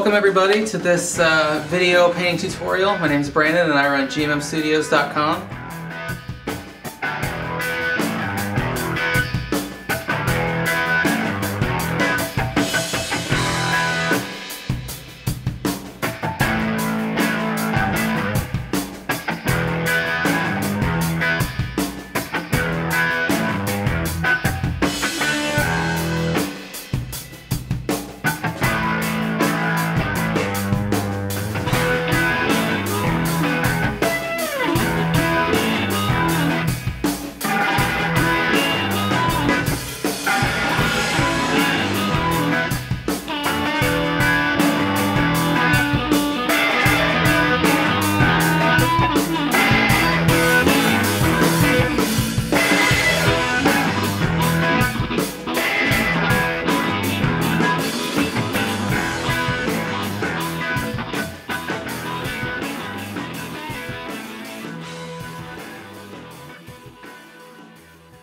Welcome everybody to this video painting tutorial. My name is Brandon and I run GMMstudios.com.